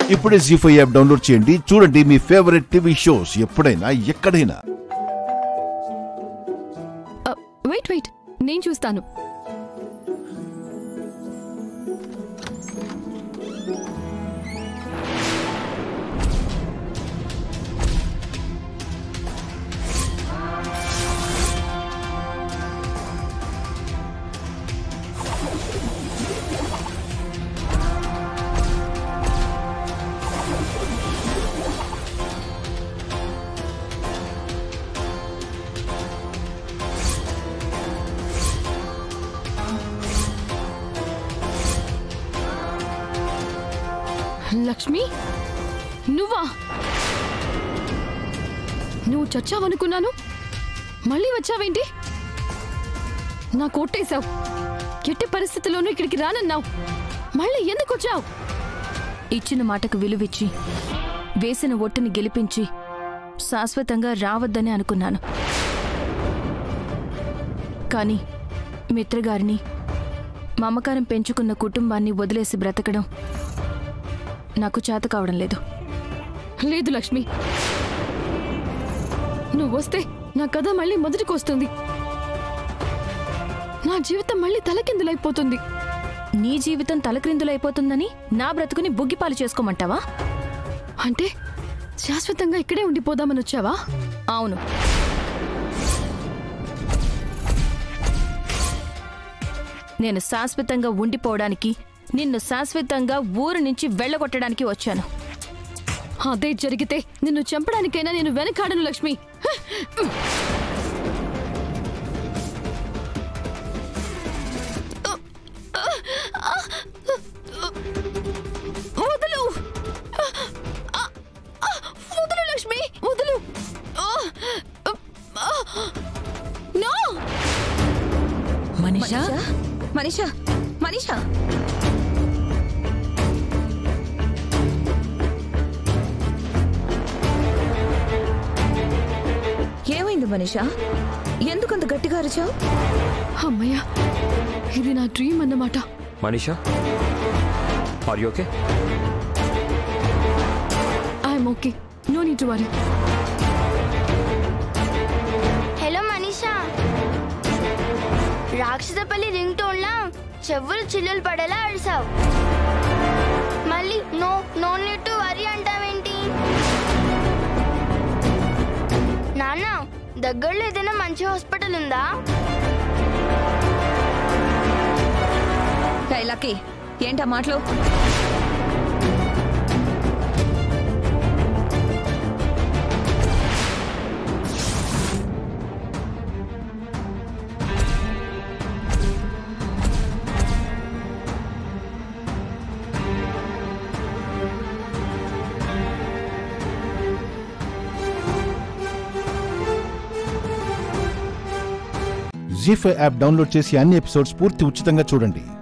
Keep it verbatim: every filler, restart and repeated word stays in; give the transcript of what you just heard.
ఇప్పుడే G five app download చేయండి, చూడండి మీ ఫేవరెట్ టీవీ షోస్ ఎప్పుడైనా ఎక్కడైనా. వెయిట్ వెయిట్ నేను చూస్తాను. లక్ష్మి, నువ్వా? నువ్వు చచ్చావనుకున్నాను, మళ్ళీ వచ్చావేంటి? నా కొట్టేశావు, ఎట్టి పరిస్థితుల్లోనూ ఇక్కడికి రానన్నావు, మళ్ళీ ఎందుకు వచ్చావు? ఇచ్చిన మాటకు విలువిచ్చి వేసిన ఒట్టుని గెలిపించి శాశ్వతంగా రావద్దని అనుకున్నాను. కానీ మిత్రగారిని, మమకారం పెంచుకున్న కుటుంబాన్ని వదిలేసి బ్రతకడం నాకు చేత కావడం లేదు. లేదు లక్ష్మి, నువ్వు వస్తే నా కథ మళ్ళీ మొదటికి వస్తుంది. నా జీవితం మళ్ళీ తలకిందులైపోతుంది. నీ జీవితం తలక్రిందులైపోతుందని నా బ్రతుకుని బుగ్గిపాలు చేసుకోమంటావా? అంటే శాశ్వతంగా ఇక్కడే ఉండిపోదామని వచ్చావా? అవును. నేను శాశ్వతంగా ఉండిపోవడానికి, నిన్ను శాశ్వతంగా ఊరు నుంచి వెళ్ళగొట్టడానికి వచ్చాను. అదే జరిగితే నిన్ను చంపడానికైనా నేను వెనకాడను లక్ష్మి. వదులు వదులు లక్ష్మి, వదులు. నో. మనీషా, మనీషా, మనీషా. ఏమైంది మనీషా? ఎందుకంత గట్టిగా అరిచావు? అమ్మయ్యా, ఇది నా డ్రీమ్ అన్నమాట. Manisha, are you okay? I'm okay, no need to worry. Hello Manisha, Rakshasapalli ring టోన్లా చెవులు చిల్లులు పడేలా అరిసావు. మళ్ళీ no no need to worry అంటావేంటి? నాన్న, దగ్గరలో ఏదైనా మంచి హాస్పిటల్ ఉందా? లక్కీ, ఏంటా మాటలు? జీ ఫైవ్ యాప్ డౌన్లోడ్ చేసి అన్ని ఎపిసోడ్స్ పూర్తి ఉచితంగా చూడండి.